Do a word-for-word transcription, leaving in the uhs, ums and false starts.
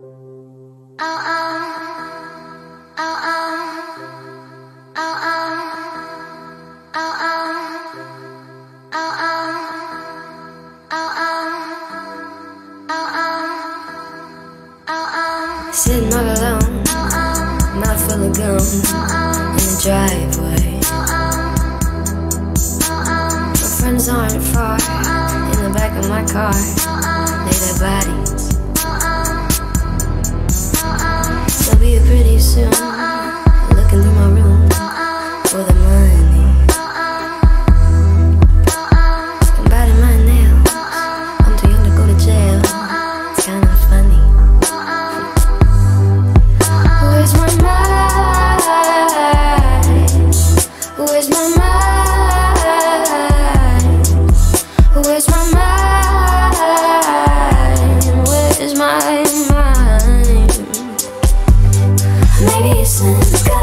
Sitting all alone, mouth full of gum in the driveway. My friends aren't far, in the back of my car, lay their bodies. They'll be here pretty soon, looking through my room for the money. I'm biting my nails, I'm too young to go to jail. It's kinda funny. Where's my mind? Where's my mind? Where's my mind? Where's my mind? Maybe it's in the sky.